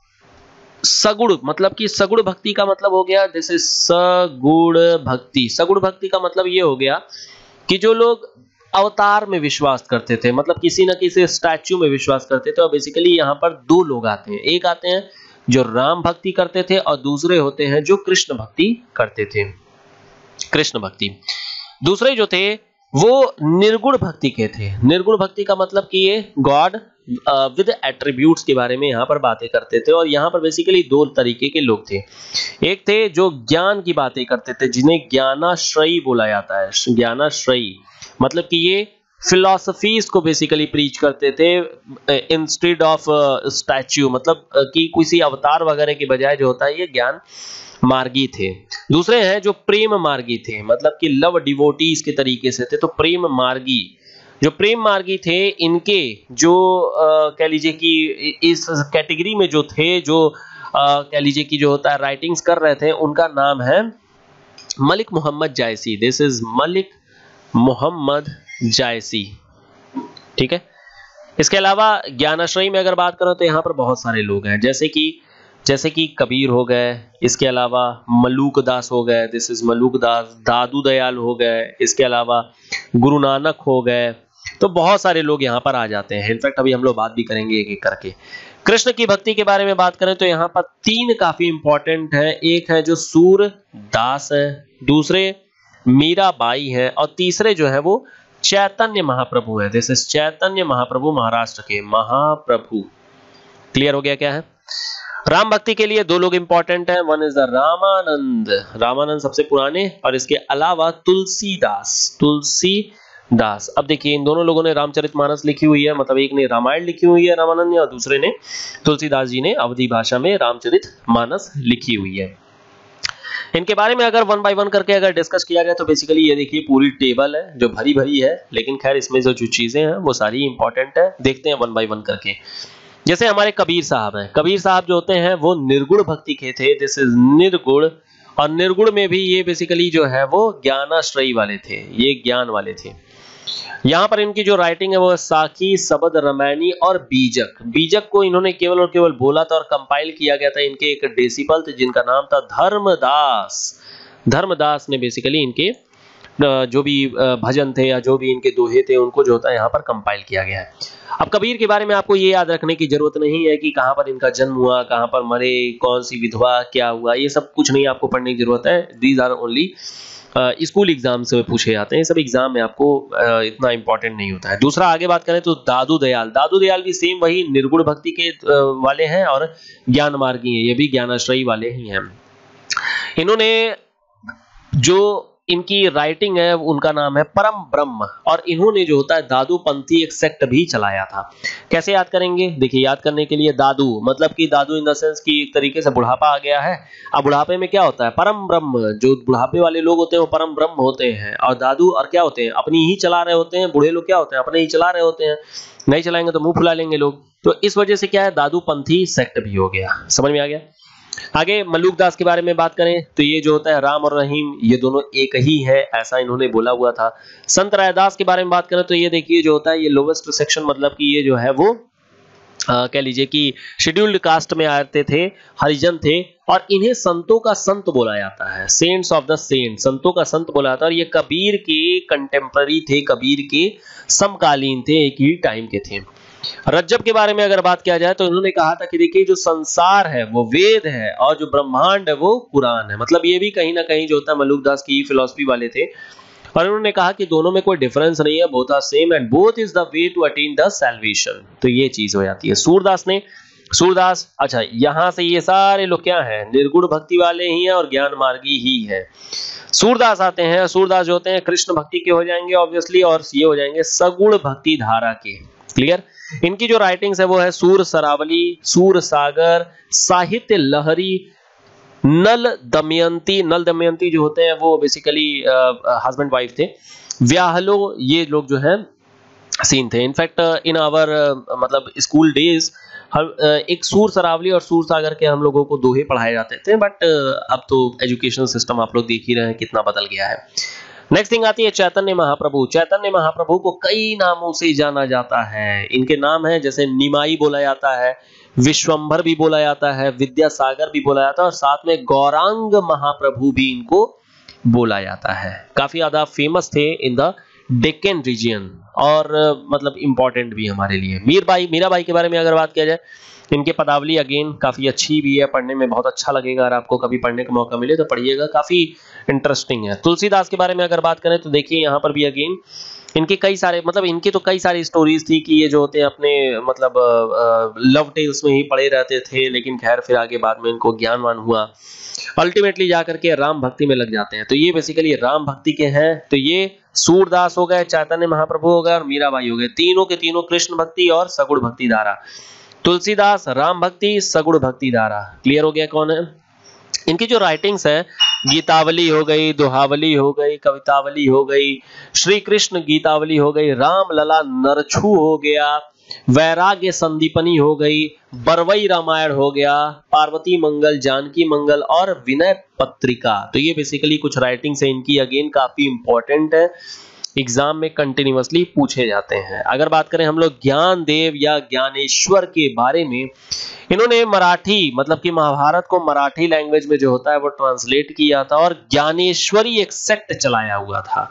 सगुण, मतलब कि सगुण भक्ति का मतलब हो गया, दिस इज सगुण भक्ति। सगुण भक्ति का मतलब ये हो गया कि जो लोग अवतार में विश्वास करते थे, मतलब किसी न किसी स्टैच्यू में विश्वास करते थे। और बेसिकली यहाँ पर दो लोग आते हैं, एक आते हैं जो राम भक्ति करते थे और दूसरे होते हैं जो कृष्ण भक्ति करते थे। कृष्ण भक्ति दूसरे जो थे वो निर्गुण भक्ति के थे। निर्गुण भक्ति का मतलब कि ये गॉड विद एट्रीब्यूट्स के बारे में यहाँ पर बातें करते थे। और यहाँ पर बेसिकली दो तरीके के लोग थे। एक थे जो ज्ञान की बातें करते थे, जिन्हें ज्ञानाश्रयी बोला जाता है। ज्ञानाश्रयी मतलब कि ये फिलॉसफीज को बेसिकली प्रीच करते थे इंस्टेड ऑफ स्टैच्यू, मतलब कि किसी अवतार वगैरह के बजाय जो होता है ये ज्ञान मार्गी थे। दूसरे हैं जो प्रेम मार्गी थे, मतलब कि लव डिवोटीज के तरीके से थे। तो प्रेम मार्गी, जो प्रेम मार्गी थे, इनके जो कह लीजिए कि इस कैटेगरी में जो थे, जो कह लीजिए कि जो होता है राइटिंग्स कर रहे थे, उनका नाम है मलिक मोहम्मद जायसी। दिस इज मलिक मोहम्मद जायसी, ठीक है। इसके अलावा ज्ञानाश्रयी में अगर बात करें तो यहाँ पर बहुत सारे लोग हैं, जैसे कि कबीर हो गए, इसके अलावा मलूक दास हो गए, दिस इज मलूक दास, दादू दयाल हो गए, इसके अलावा गुरु नानक हो गए। तो बहुत सारे लोग यहाँ पर आ जाते हैं। इनफैक्ट अभी हम लोग बात भी करेंगे एक एक करके। कृष्ण की भक्ति के बारे में बात करें तो यहाँ पर तीन काफी इंपॉर्टेंट है। एक है जो सूर दास है, दूसरे मीराबाई है, और तीसरे जो है वो चैतन्य महाप्रभु है। दिस इज चैतन्य महाप्रभु, महाराष्ट्र के महाप्रभु। क्लियर हो गया क्या है। राम भक्ति के लिए दो लोग इंपॉर्टेंट हैं, one is the Ramanand, Ramanand सबसे पुराने, और इसके अलावा तुलसीदास। अब देखिए इन दोनों लोगों ने रामचरितमानस लिखी हुई है, मतलब एक ने रामायण लिखी हुई है रामानंद ने, और दूसरे ने तुलसीदास जी ने अवधी भाषा में रामचरितमानस लिखी हुई है। इनके बारे में अगर वन बाय वन करके अगर डिस्कस किया गया तो बेसिकली ये देखिए पूरी टेबल है जो भरी भरी है, लेकिन खैर इसमें जो चीजें हैं वो सारी इंपॉर्टेंट है। देखते हैं वन बाय वन करके। जैसे हमारे कबीर साहब हैं, कबीर साहब जो होते हैं वो निर्गुण भक्ति के थे। दिस इज निर्गुण, और निर्गुण में भी ये बेसिकली जो है वो ज्ञानाश्रयी वाले थे, ये ज्ञान वाले थे। यहाँ पर इनकी जो राइटिंग है वो साखी, सबद, रामायणी और बीजक। बीजक को इन्होंने केवल और केवल बोला था और कंपाइल किया गया था इनके एक डिसिपल थे जिनका नाम था धर्मदास। धर्मदास ने बेसिकली इनके जो भी भजन थे या जो भी इनके दोहे थे उनको जो होता है यहाँ पर कंपाइल किया गया है। अब कबीर के बारे में आपको ये याद रखने की जरूरत नहीं है कि कहाँ पर इनका जन्म हुआ, कहाँ पर मरे, कौन सी विधवा, क्या हुआ, ये सब कुछ नहीं आपको पढ़ने की जरूरत है। These are only school exam से पूछे जाते हैं, सब एग्जाम में आपको इतना इंपॉर्टेंट नहीं होता है। दूसरा आगे बात करें तो दादू दयाल। दादू दयाल भी सेम वही निर्गुण भक्ति के वाले हैं और ज्ञान मार्गी हैं, ये भी ज्ञानाश्रयी वाले ही हैं। इन्होंने जो इनकी राइटिंग है उनका नाम है परम ब्रह्म, और इन्होंने जो होता है दादू पंथी एक सेक्ट भी चलाया था। कैसे याद करेंगे? देखिए, याद करने के लिए दादू मतलब कि दादू इन द सेंस कि एक तरीके से बुढ़ापा आ गया है। अब बुढ़ापे में क्या होता है? परम ब्रह्म, जो बुढ़ापे वाले लोग होते हैं वो परम ब्रह्म होते हैं, और दादू और क्या होते हैं? अपनी ही चला रहे होते हैं। बूढ़े लोग क्या होते हैं? अपने ही चला रहे होते हैं, नहीं चलाएंगे तो मुंह फुला लेंगे लोग। तो इस वजह से क्या है, दादू पंथी सेक्ट भी हो गया। समझ में आ गया? आगे मल्लुक दास के बारे में बात करें तो ये जो होता है राम और रहीम ये दोनों एक ही है, ऐसा इन्होंने बोला हुआ था। संत रायदास के बारे में बात करें तो ये देखिए जो होता है ये लोवेस्ट सेक्शन, मतलब कि ये जो है वो कह लीजिए कि शेड्यूल्ड कास्ट में आते थे, हरिजन थे, और इन्हें संतों का संत बोला जाता है, सेंट्स ऑफ द सेंट, संतों का संत बोला जाता है। और ये कबीर के कंटेम्पररी थे, कबीर के समकालीन थे, एक ही टाइम के थे। रज्जब के बारे में अगर बात किया जाए तो इन्होंने कहा था कि देखिए जो संसार है वो वेद है और जो ब्रह्मांड है वो कुरान है। मतलब ये भी कहीं ना कहीं जो होता है मल्लुक दास की फिलॉसफी वाले थे, और उन्होंने कहा कि दोनों में कोई डिफरेंस नहीं है, both are same and both is the way to attain the salvation. तो ये चीज हो जाती है। सूरदास, अच्छा यहां से ये सारे लोग क्या हैं? निर्गुण भक्ति वाले ही हैं और ज्ञान मार्गी ही है। सूरदास आते हैं, सूरदास जो होते हैं कृष्ण भक्ति के हो जाएंगे ऑब्वियसली, और ये हो जाएंगे सगुण भक्ति धारा के। क्लियर? इनकी जो राइटिंग्स है वो है सूर सरावली, सूर सागर, साहित्य लहरी, नल दमयंती जो होते हैं वो बेसिकली हस्बैंड वाइफ थे, व्याहलो, ये लोग जो है सीन थे। इनफैक्ट इन आवर मतलब स्कूल डेज एक सूर सरावली और सूर सागर के हम लोगों को दोहे पढ़ाए जाते थे, बट अब तो एजुकेशन सिस्टम आप लोग देख ही रहे हैं कितना बदल गया है। नेक्स्ट थिंग आती है चैतन्य महाप्रभु। चैतन्य महाप्रभु को कई नामों से जाना जाता है। इनके नाम है जैसे निमाई बोला जाता है, विश्वंभर भी बोला जाता है, विद्यासागर भी बोला जाता है, और साथ में गौरांग महाप्रभु भी इनको बोला जाता है। काफी ज्यादा फेमस थे इन द डेक्कन रीजन, और मतलब इंपॉर्टेंट भी हमारे लिए। मीराबाई के बारे में अगर बात किया जाए, इनके पदावली अगेन काफी अच्छी भी है, पढ़ने में बहुत अच्छा लगेगा। अगर आपको कभी पढ़ने का मौका मिले तो पढ़िएगा, काफी इंटरेस्टिंग है। तुलसीदास के बारे में अगर बात करें तो देखिए यहाँ पर भी अगेन इनके कई सारे, मतलब इनकी तो कई सारी स्टोरीज थी कि ये जो होते हैं अपने मतलब लव टेल्स में ही पड़े रहते थे, लेकिन खैर फिर आगे बाद में इनको ज्ञानवान हुआ, अल्टीमेटली जाकर के राम भक्ति में लग जाते हैं। तो ये बेसिकली राम भक्ति के हैं। तो ये सूरदास हो गए, चैतन्य महाप्रभु हो गए और मीराबाई हो गए, तीनों के तीनों कृष्ण भक्ति और सगुण भक्ति धारा। तुलसीदास राम भक्ति, सगुण भक्ति धारा। क्लियर हो गया कौन है? इनकी जो राइटिंग्स है, गीतावली हो गई, दोहावली हो गई, कवितावली हो गई, श्री कृष्ण गीतावली हो गई, राम लला नरछू हो गया, वैराग्य संदीपनी हो गई, बरवई रामायण हो गया, पार्वती मंगल, जानकी मंगल और विनय पत्रिका। तो ये बेसिकली कुछ राइटिंग्स है इनकी, अगेन काफी इंपॉर्टेंट है, एग्जाम में कंटिन्यूअसली पूछे जाते हैं। अगर बात करें हम लोग ज्ञान देव या ज्ञानेश्वर के बारे में, इन्होंने मराठी मतलब कि महाभारत को मराठी लैंग्वेज में जो होता है वो ट्रांसलेट किया था, और ज्ञानेश्वरी एक सेक्ट चलाया हुआ था।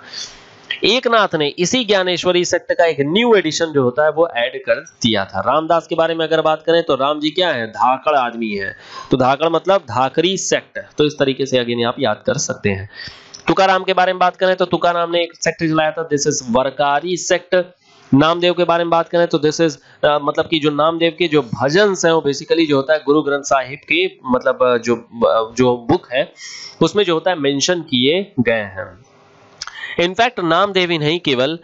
एकनाथ ने इसी ज्ञानेश्वरी सेक्ट का एक न्यू एडिशन जो होता है वो ऐड कर दिया था। रामदास के बारे में अगर बात करें तो राम जी क्या है? धाकड़ आदमी है, तो धाकड़ मतलब धाकरी सेक्ट। तो इस तरीके से अगेन आप याद कर सकते हैं। तुकाराम के बारे में बात करें तो तुकाराम ने एक सेक्ट चलाया था, this is Warkari sect. Namdev के बारे में बात करें तो दिस इज मतलब कि जो नामदेव के जो भजन हैं वो बेसिकली जो होता है गुरु ग्रंथ साहिब के मतलब जो बुक है उसमें जो होता है मेंशन किए गए हैं। इनफैक्ट नामदेव ही नहीं, केवल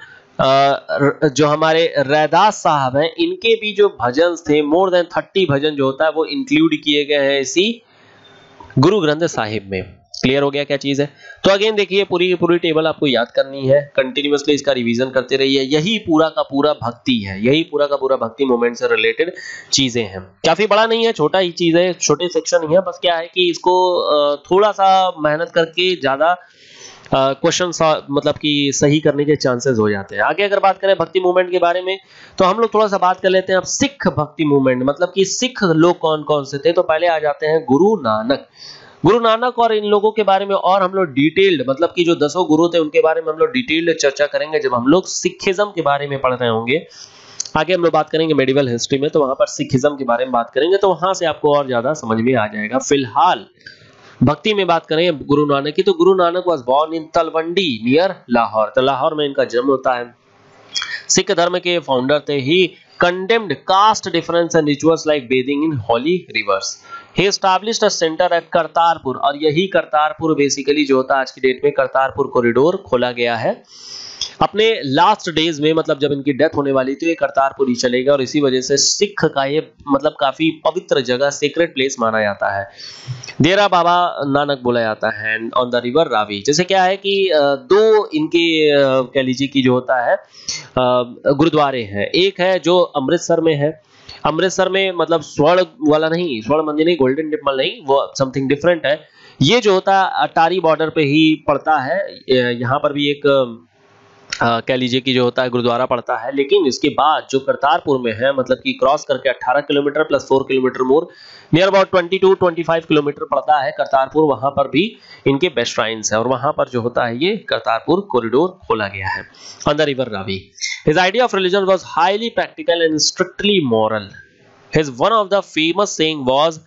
जो हमारे रैदास साहब हैं इनके भी जो भजन थे, मोर देन 30 भजन जो होता है वो इंक्लूड किए गए हैं इसी गुरु ग्रंथ साहिब में। क्लियर हो गया क्या चीज है? तो अगेन देखिए पूरी टेबल आपको याद करनी है, कंटिन्यूअसली इसका रिवीजन करते रहिए। यही पूरा का पूरा भक्ति है, यही पूरा का पूरा भक्ति मूवमेंट से रिलेटेड चीजें हैं। काफी बड़ा नहीं है, छोटा ही चीज है, छोटे सेक्शन ही है। बस क्या है कि इसको थोड़ा सा मेहनत करके ज्यादा क्वेश्चन मतलब कि सही करने के चांसेस हो जाते हैं। आगे अगर बात करें भक्ति मूवमेंट के बारे में तो हम लोग थोड़ा सा बात कर लेते हैं अब सिख भक्ति मूवमेंट, मतलब कि सिख लोग कौन कौन से थे। तो पहले आ जाते हैं गुरु नानक और इन लोगों के बारे में और हम लोग डिटेल्ड मतलब कि जो 10 गुरु थे उनके बारे में हम लोग डिटेल्ड चर्चा करेंगे जब हम लोग सिखिज्म के बारे में पढ़ रहे होंगे। आगे हम लोग बात करेंगे मेडिवल हिस्ट्री में, तो वहां पर सिखिज्म के बारे में बात करेंगे, तो वहां से आपको और ज्यादा समझ में आ जाएगा। फिलहाल भक्ति में बात करें गुरु नानक की, तो Guru Nanak was born in Talwandi near Lahore, तो लाहौर में इनका जन्म होता है। सिख धर्म के फाउंडर थे। He condemned caste difference and rituals like bathing in holy rivers. He established a centre at Kartarpur, और यही करतारपुर बेसिकली जो होता है आज की डेट में करतारपुर कॉरिडोर खोला गया है। अपने लास्ट डेज में मतलब जब इनकी डेथ होने वाली थी ये करतारपुर ही चले गए, और इसी वजह से सिख का ये मतलब काफी पवित्र जगह, सीक्रेट प्लेस माना जाता है। डेरा बाबा नानक बोला जाता है ऑन द रिवर रावी। जैसे क्या है कि दो इनके कह लीजिए कि जो होता है गुरुद्वारे हैं। एक है जो अमृतसर में है, अमृतसर में मतलब स्वर्ण वाला नहीं, स्वर्ण मंदिर नहीं, गोल्डन टेम्पल नहीं, वो समथिंग डिफरेंट है। ये जो होता है अटारी बॉर्डर पे ही पड़ता है। यहाँ पर भी एक कह लीजिए कि जो होता है गुरुद्वारा पड़ता है, लेकिन इसके बाद जो करतारपुर में है मतलब कि क्रॉस करके 18 kilometre plus 4 kilometre more, near about 22-25 kilometre पड़ता है करतारपुर। वहां पर भी इनके बेस्ट श्राइन्स है, और वहां पर जो होता है ये करतारपुर कॉरिडोर खोला गया है on the river Ravi. His idea of religion was highly practical and strictly moral. His one of the famous saying was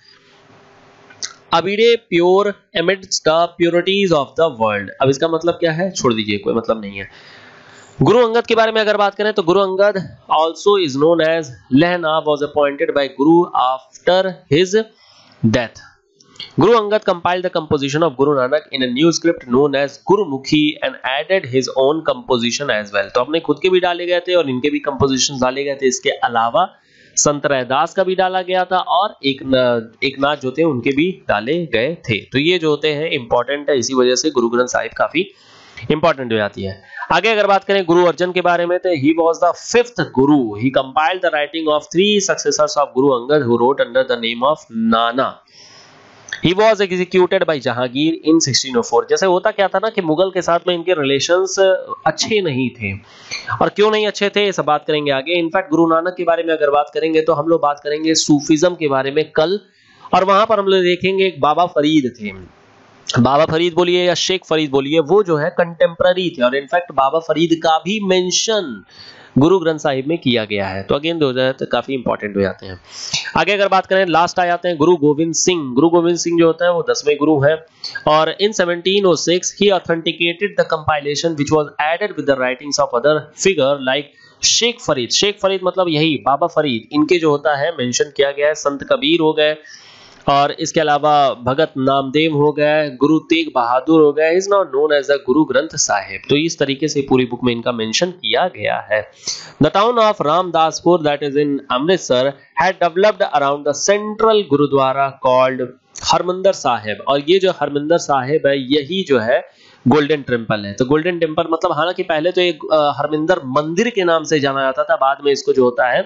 abide pure amidst the purities of the world. अब इसका मतलब क्या है छोड़ दीजिए, कोई मतलब नहीं है। गुरु अंगद के बारे में अगर बात करें तो Guru Angad also is known as Lehna was appointed by Guru after his death. Guru Angad compiled the composition of Guru Nanak in a new script known as Gurumukhi and added his own composition as well. तो अपने खुद के भी डाले गए थे और इनके भी compositions डाले गए थे। इसके अलावा संत रैदास का भी डाला गया था और एक नाथ जो थे उनके भी डाले गए थे। तो ये जो होते हैं इंपॉर्टेंट है, इसी वजह से गुरु ग्रंथ साहिब काफी इंपॉर्टेंट हो जाती है। आगे अगर बात करें गुरु अर्जन के बारे में तो he was the fifth Guru. He compiled the writing of 3 successors of Guru Angad who wrote under the name of Nanak. He was executed by Jahangir in 1604। जैसे होता क्या था ना कि मुगल के साथ में इनके रिलेशंस अच्छे नहीं थे, और क्यों नहीं अच्छे थे ये सब बात करेंगे आगे। इनफैक्ट गुरु नानक के बारे में अगर बात करेंगे तो हम लोग बात करेंगे सूफिज्म के बारे में कल, और वहां पर हम लोग देखेंगे एक बाबा फरीद थे। बाबा फरीद बोलिए या शेख फरीद बोलिए, वो जो है कंटेम्पररी थे, और इनफैक्ट बाबा फरीद का भी मेंशन गुरु ग्रंथ साहिब में किया गया है। तो अगेन दो तो काफी इंपॉर्टेंट हो जाते हैं। आगे अगर बात करें लास्ट आ जाते हैं गुरु गोविंद सिंह। गुरु गोविंद सिंह जो होता है वो 10वें गुरु है, और in 1706 he authenticated the compilation which was added with the writings of other figure like Sheikh Farid. Sheikh Farid मतलब यही बाबा फरीद, इनके जो होता है मेंशन किया गया है। संत कबीर हो गए, और इसके अलावा भगत नामदेव हो गए, गुरु तेग बहादुर हो गए, is now known as the Guru Granth Sahib. तो इस तरीके से पूरी बुक में इनका मेंशन किया गया है। The town of Ramdaspur that is in Amritsar had developed around the central gurdwara called Harmandir Sahib. और ये जो हरमंदर साहिब है यही जो है गोल्डन टेम्पल है। तो गोल्डन टेम्पल मतलब हालांकि पहले तो एक हरमिंदर मंदिर के नाम से जाना जाता था, बाद में इसको जो होता है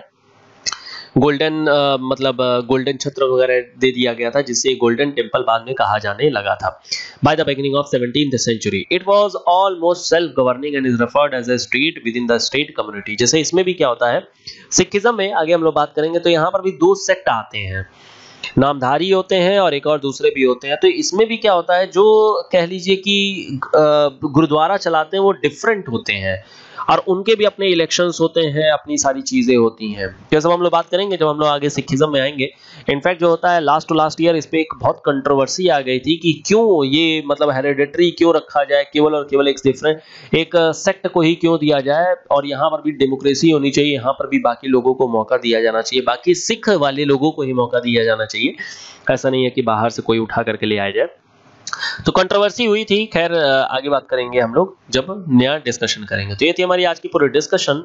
गोल्डन मतलब गोल्डन छत्र वगैरह दे दिया गया था, जिससे गोल्डन टेम्पल बाद में कहा जाने लगा था। By the beginning of 17th century it was almost self governing and is referred as a state within the state community. जैसे इसमें भी क्या होता है सिखिज्म में, आगे हम लोग बात करेंगे, तो यहाँ पर भी 2 सेक्ट आते हैं, नामधारी होते हैं और एक और दूसरे भी होते हैं। तो इसमें भी क्या होता है, जो कह लीजिए कि गुरुद्वारा चलाते हैं वो डिफरेंट होते हैं, और उनके भी अपने इलेक्शंस होते हैं, अपनी सारी चीजें होती हैं। ये सब हम लोग बात करेंगे जब हम लोग आगे सिखिज्म में आएंगे। इनफैक्ट जो होता है लास्ट टू लास्ट ईयर इस पे एक बहुत कंट्रोवर्सी आ गई थी कि क्यों ये मतलब हेरिडिटरी क्यों रखा जाए, केवल और केवल एक डिफरेंट एक सेक्ट को ही क्यों दिया जाए, और यहाँ पर भी डेमोक्रेसी होनी चाहिए, यहाँ पर भी बाकी लोगों को मौका दिया जाना चाहिए, बाकी सिख वाले लोगों को ही मौका दिया जाना चाहिए। ऐसा नहीं है कि बाहर से कोई उठा करके ले आया जाए। तो कंट्रोवर्सी हुई थी। खैर आगे बात करेंगे हम लोग जब नया डिस्कशन करेंगे। तो ये थी हमारी आज की पूरी डिस्कशन।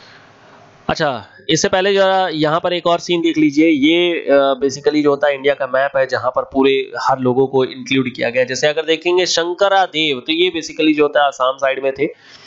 अच्छा, इससे पहले जरा यहाँ पर एक और सीन देख लीजिए। ये बेसिकली जो होता है इंडिया का मैप है, जहाँ पर पूरे हर लोगों को इंक्लूड किया गया है। जैसे अगर देखेंगे शंकरा देव, तो ये बेसिकली जो होता है आसाम साइड में थे,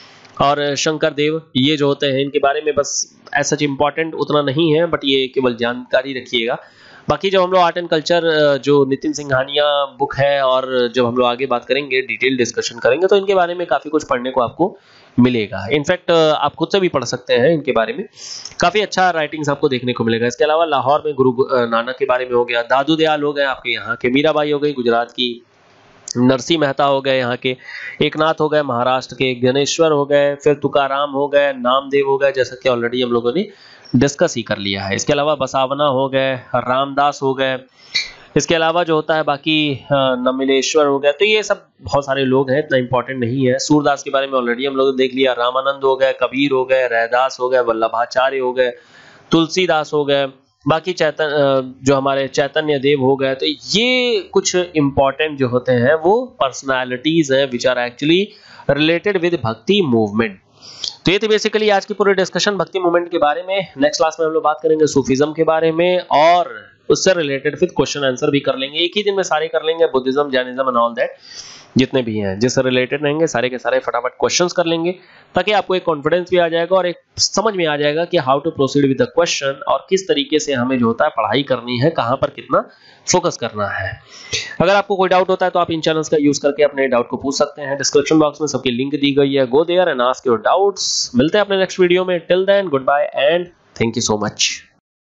और शंकर देव ये जो होते हैं इनके बारे में बस ऐसा इंपॉर्टेंट उतना नहीं है, बट ये केवल जानकारी रखिएगा। बाकी जब हम लोग आर्ट एंड कल्चर जो नितिन सिंघानिया बुक है, और जब हम लोग आगे बात करेंगे डिटेल डिस्कशन करेंगे, तो इनके बारे में काफ़ी कुछ पढ़ने को आपको मिलेगा। इनफैक्ट आप खुद से भी पढ़ सकते हैं इनके बारे में, काफ़ी अच्छा राइटिंग्स आपको देखने को मिलेगा। इसके अलावा लाहौर में गुरु नानक के बारे में हो गया, दादू दयाल हो गए आपके यहाँ के, मीराबाई हो गई गुजरात की, नरसिंह मेहता हो गए यहाँ के, एकनाथ हो गए महाराष्ट्र के, गणेश्वर हो गए, फिर तुकाराम हो गए, नामदेव हो गए, जैसा कि ऑलरेडी हम लोगों ने डिस्कस ही कर लिया है। इसके अलावा बसावना हो गए, रामदास हो गए, इसके अलावा जो होता है बाकी नमिलेश्वर हो गए। तो ये सब बहुत सारे लोग हैं, इतना इंपॉर्टेंट नहीं है। सूरदास के बारे में ऑलरेडी हम लोग देख लिया, रामानंद हो गए, कबीर हो गए, रैदास हो गए, वल्लभाचार्य हो गए, तुलसीदास हो गए, बाकी जो हमारे चैतन्य देव हो गए, तो ये कुछ इम्पोर्टेंट जो होते हैं वो पर्सनालिटीज हैं which are actually related with Bhakti movement. तो ये थी बेसिकली आज की पूरी डिस्कशन भक्ति मूवमेंट के बारे में। नेक्स्ट क्लास में हम लोग बात करेंगे सूफीज्म के बारे में और उससे रिलेटेड फिर क्वेश्चन आंसर भी कर लेंगे, एक ही दिन में सारे कर लेंगे, Buddhism, Jainism and all that जितने भी हैं जिससे रिलेटेड रहेंगे सारे के सारे फटाफट क्वेश्चंस कर लेंगे, ताकि आपको एक कॉन्फिडेंस भी आ जाएगा और एक समझ में आ जाएगा कि how to proceed with the question और किस तरीके से हमें जो होता है पढ़ाई करनी है, कहां पर कितना फोकस करना है। अगर आपको कोई डाउट होता है तो आप इन चैनल्स का यूज करके अपने डाउट को पूछ सकते हैं। डिस्क्रिप्शन बॉक्स में सबकी लिंक दी गई है, go there and ask your doubts. मिलते हैं अपने नेक्स्ट वीडियो में। Till then good bye and thank you so much.